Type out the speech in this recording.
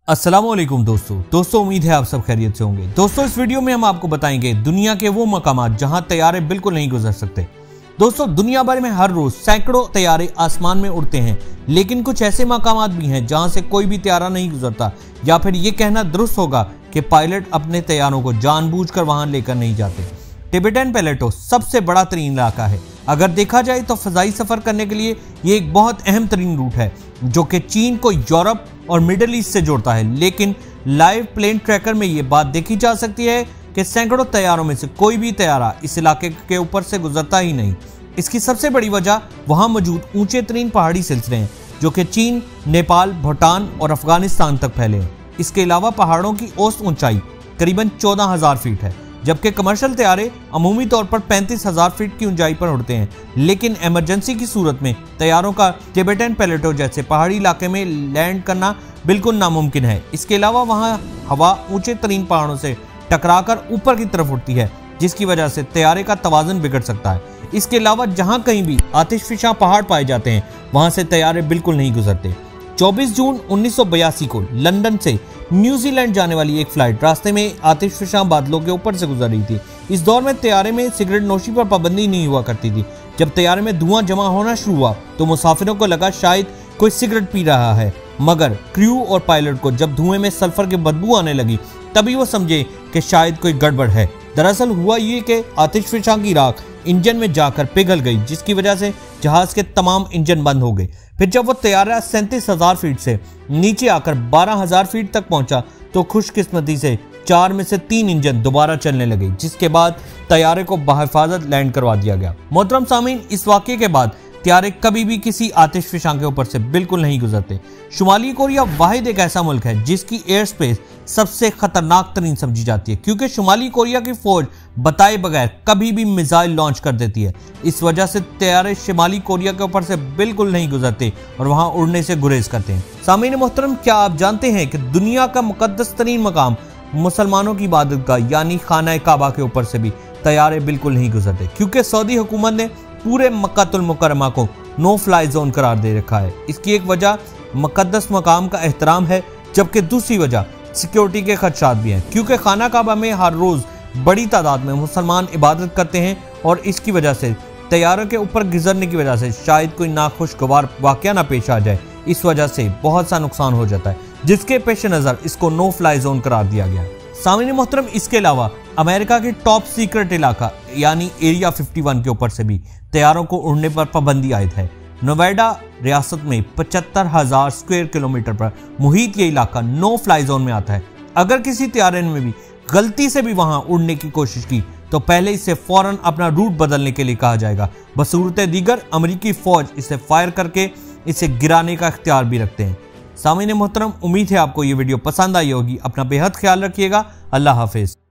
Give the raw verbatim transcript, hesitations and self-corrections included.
अस्सलामुअलैकुम दोस्तों दोस्तों उम्मीद है आप सब खैरियत से होंगे। दोस्तों इस वीडियो में हम आपको बताएंगे दुनिया के वो मकामात जहां तैयारे बिल्कुल नहीं गुजर सकते। दोस्तों दुनिया भर में हर रोज सैकड़ों तैयारे आसमान में उड़ते हैं, लेकिन कुछ ऐसे मकामात भी हैं जहां से कोई भी तैयारा नहीं गुजरता, या फिर ये कहना दुरुस्त होगा कि पायलट अपने तैयारों को जानबूझकर वहां लेकर नहीं जाते। टिबेटन प्लेटो सबसे बड़ा तरीन इलाका है। अगर देखा जाए तो फजाई सफर करने के लिए ये एक बहुत अहम तरीन रूट है जो कि चीन को यूरोप और मिडिल ईस्ट से जोड़ता है, लेकिन लाइव प्लेन ट्रैकर में ये बात देखी जा सकती है कि सैकड़ों तैयारों में से कोई भी तैयारा इस इलाके के ऊपर से गुजरता ही नहीं। इसकी सबसे बड़ी वजह वहां मौजूद ऊंचे तरीन पहाड़ी सिलसिले हैं जो कि चीन, नेपाल, भूटान और अफगानिस्तान तक फैले हैं। इसके अलावा पहाड़ों की औसत ऊंचाई करीबन चौदह हजार फीट है, जबकि कमर्शियल तैयारे अमूमी तौर पर पैंतीस हजार फीट की ऊंचाई पर उड़ते हैं। लेकिन इमरजेंसी की सूरत में तैयारों का टिबेटन प्लेटो जैसे पहाड़ी इलाके में लैंड करना बिल्कुल नामुमकिन है। इसके अलावा वहां हवा ऊंचे तरीन पहाड़ों से टकराकर ऊपर की तरफ उठती है, जिसकी वजह से तैयारे का तवाज़ुन बिगड़ सकता है। इसके अलावा जहां कहीं भी आतिशफिशा पहाड़ पाए जाते हैं वहां से तैयारे बिल्कुल नहीं गुजरते। चौबीस जून उन्नीस सौ बयासी को लंदन से न्यूजीलैंड जाने वाली एक फ्लाइट रास्ते में आतिशफिशा बादलों के ऊपर से गुजर रही थी। इस दौर में तैयारे में सिगरेट नोशी पर पाबंदी नहीं हुआ करती थी। जब तैयारे में धुआं जमा होना शुरू हुआ तो मुसाफिरों को लगा शायद कोई सिगरेट पी रहा है, मगर क्रू और पायलट को जब धुएं में सल्फर की बदबू आने लगी तभी वो समझे कि शायद कोई गड़बड़ है। दरअसल हुआ ये कि आतिशफिशा की राख इंजन में जाकर पिघल गई, जिसकी वजह से जहाज के तमाम इंजन बंद हो गए। फिर जब वो तैयारा सैंतीस हजार फीट से नीचे आकर बारह हजार फीट तक पहुंचा तो खुशकिस्मती से चार में से तीन इंजन दोबारा चलने लगे, जिसके बाद तैयारे को बहिफाजत लैंड करवा दिया गया। मोहतरम सामीन, इस वाक़े के बाद तैयारे कभी भी किसी आतिशफिशा के ऊपर से बिल्कुल नहीं गुजरते। शुमाली कोरिया वाहिद एक ऐसा मुल्क है जिसकी एयर स्पेस सबसे खतरनाक तरीन समझी जाती है, क्योंकि शुमाली कोरिया की फौज बताए बगैर कभी भी मिसाइल लॉन्च कर देती है। इस वजह से तैयारे शुमाली कोरिया के ऊपर से बिल्कुल नहीं गुजरते और वहां उड़ने से गुरेज करते हैं। सामीन मोहतरम, क्या आप जानते हैं कि दुनिया का मुकद्दस तरीन मकाम मुसलमानों की इबादत का यानी खाना काबा के ऊपर से भी तैयारे बिल्कुल नहीं गुजरते, क्योंकि सऊदी हुकूमत ने पूरे मक्कातुल मुकर्रमा को नो फ्लाई जोन करार दे रखा है। इसकी एक वजह मुकद्दस मकाम का एहतराम है, जबकि दूसरी वजह सिक्योरिटी के खदशात भी हैं, क्योंकि खाना काबा में हर रोज बड़ी तादाद में मुसलमान इबादत करते हैं और इसकी वजह से तैयारों के ऊपर गुजरने की वजह से शायद कोई नाखुशगवार वाकया ना पेश आ जाए। इस वजह से बहुत सा नुकसान हो जाता है, जिसके पेश नज़र इसको नो फ्लाई जोन करार दिया गया है। सामने मोहतरम, इसके अलावा अमेरिका के टॉप सीक्रेट इलाका यानी एरिया इक्यावन के ऊपर से भी तैयारों को उड़ने पर पाबंदी आयद है। नोवेडा रियासत में पचहत्तर हजार स्क्वायर किलोमीटर पर मुहित ये इलाका नो फ्लाई जोन में आता है। अगर किसी तैयारे में भी गलती से भी वहां उड़ने की कोशिश की तो पहले इसे फौरन अपना रूट बदलने के लिए कहा जाएगा। बसूरत दीगर अमरीकी फौज इसे फायर करके इसे गिराने का इख्तियार भी रखते हैं। सामीन मोहतरम, उम्मीद है आपको ये वीडियो पसंद आई होगी। अपना बेहद ख्याल रखिएगा। अल्लाह हाफिज।